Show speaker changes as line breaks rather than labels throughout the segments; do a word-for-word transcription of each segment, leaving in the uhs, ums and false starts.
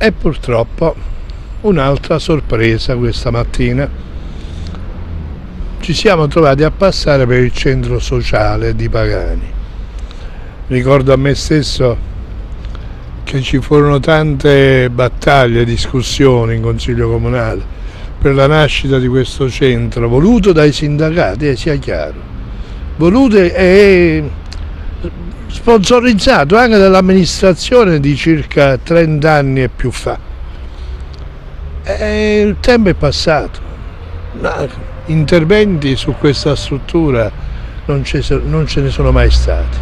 E purtroppo un'altra sorpresa questa mattina. Ci siamo trovati a passare per il centro sociale di Pagani. Ricordo a me stesso che ci furono tante battaglie, discussioni in Consiglio Comunale per la nascita di questo centro, voluto dai sindacati, eh, sia chiaro, voluto e sponsorizzato anche dall'amministrazione di circa trenta anni e più fa. E il tempo è passato, interventi su questa struttura non, non ce ne sono mai stati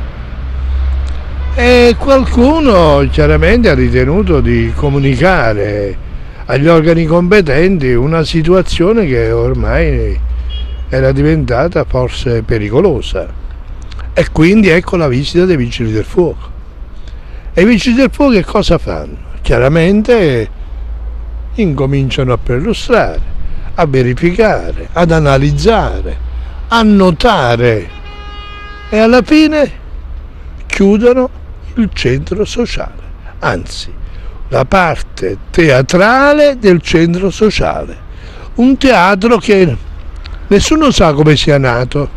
e qualcuno chiaramente ha ritenuto di comunicare agli organi competenti una situazione che ormai era diventata forse pericolosa. E quindi ecco la visita dei Vigili del Fuoco. E i Vigili del Fuoco che cosa fanno? Chiaramente incominciano a perlustrare, a verificare, ad analizzare, a notare e alla fine chiudono il centro sociale, anzi la parte teatrale del centro sociale, un teatro che nessuno sa come sia nato.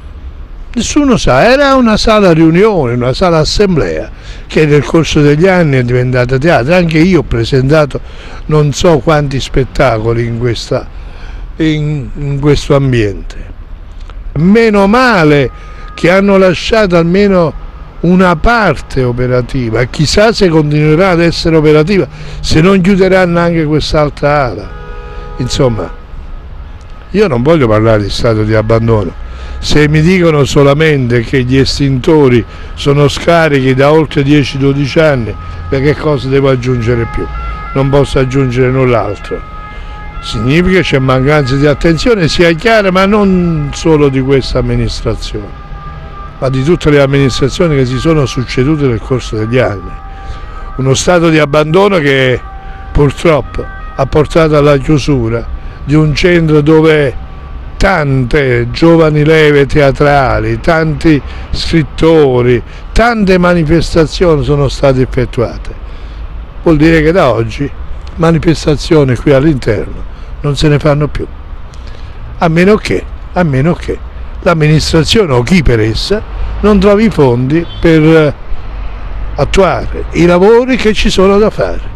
Nessuno sa, era una sala riunione, una sala assemblea che nel corso degli anni è diventata teatro. Anche io ho presentato non so quanti spettacoli in, questa, in, in questo ambiente. Meno male che hanno lasciato almeno una parte operativa e chissà se continuerà ad essere operativa, se non chiuderanno anche quest'altra ala. Insomma, io non voglio parlare di stato di abbandono. Se mi dicono solamente che gli estintori sono scarichi da oltre dieci dodici anni, perché cosa devo aggiungere più? Non posso aggiungere null'altro. Significa che c'è mancanza di attenzione, sia chiaro, ma non solo di questa amministrazione, ma di tutte le amministrazioni che si sono succedute nel corso degli anni. Uno stato di abbandono che purtroppo ha portato alla chiusura di un centro dove tante giovani leve teatrali, tanti scrittori, tante manifestazioni sono state effettuate. Vuol dire che da oggi manifestazioni qui all'interno non se ne fanno più, a meno che, a meno che l'amministrazione o chi per essa non trovi i fondi per attuare i lavori che ci sono da fare.